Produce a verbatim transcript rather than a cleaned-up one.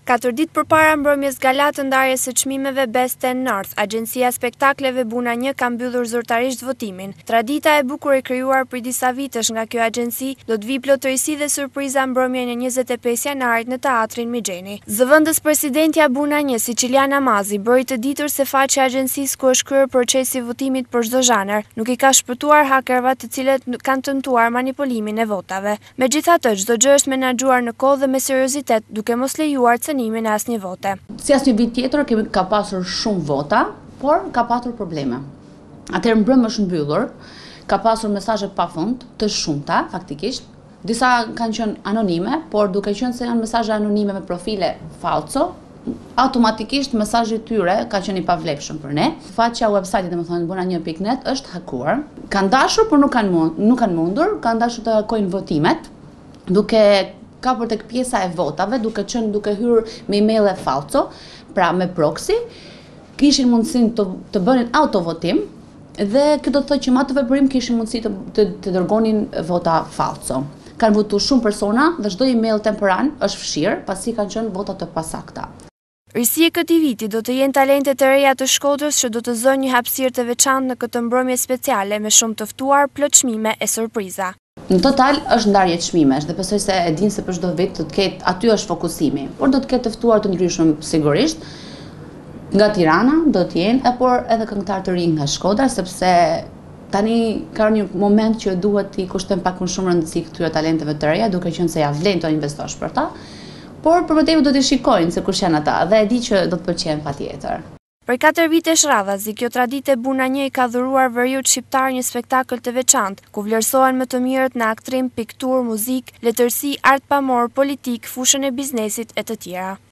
Katër ditë përpara mbrëmjes gala të ndarjes së çmimeve Best and North, Agjencia Spektakleve Buna një ka mbyllur zyrtarisht votimin. Tradita e bukur e krijuar për disa vitesh nga kjo agjenci do të vi plotërisht dhe surpriza mbrëmjen e njëzet e pesë janarit në teatrin Mixheni. Zëvendës presidentja Buna një Sicilian Namazi bëri të ditur se faqja e agjencisë ku është kryer procesi i votimit për çdo zhanër nuk i ka shpëtuar hakerëve të cilët kanë tentuar manipulimin e votave. Megjithatë, çdo gjë është menaxhuar në kohë dhe me seriozitet, duke mos lejuar cënimin e asnjë vote. Si asnjë vit tjetër kemi ka pasur shumë vota, por ka pasur probleme. Atëherë mbrëmë është mbyllur, ka pasur mesazhe pafund, të shumta faktikisht. Disa kanë qenë anonime, por duke qenë se janë mesazhe anonime me profile falso, automatikisht mesazhi i tyre ka qenë i pavlefshëm për ne. Faqja website-it, domethënë buna një pikë net, është hakuar. Kanë dashur, por nuk kanë mund, nuk kanë mundur, kanë dashur të hakojnë votimet, duke kapur tek pjesa e votave, duke qenë duke hyrë me email e falso, pra me proxy, kishin mundësinë të, të bënin autovotim, dhe kjo do të thotë që me atë veprim kishin mundësi të, të, të dërgonin vota falso. Kanë votuar shumë persona dhe çdo email temporan është fshirë, pasi kanë qenë vota të pasakta. Risi e këtij viti do të jenë talentet e reja të Shkodrës që do të zënë një hapësirë të veçantë në këtë mbrëmje speciale me shumë të ftuar, plot çmime e surpriza. Në total është ndarje çmimesh dhe besoj se e din se për çdo vit do të ketë, aty është fokusimi, por do të ketë të ftuar të ndryshëm sigurisht. Nga Tirana do të jenë, por edhe këngëtar të rinj nga Shkodra, sepse tani ka një moment që duhet t'i kushtojmë pak më shumë rëndësi këtyre talenteve të reja, duke qenë se ja vlen të investosh për ta, por për më tepër do t'i shikojnë se kush janë ata dhe e di që do të pëlqejnë patjetër. Për katër vitesh radhazi, kjo traditë e Buna një i ka dhuruar veriut shqiptar një spektakël të veçantë, ku vlerësohen më të mirët në aktrim, pikturë, muzikë, letërsi, art pamor, politik, fushën e biznesit e të tjera.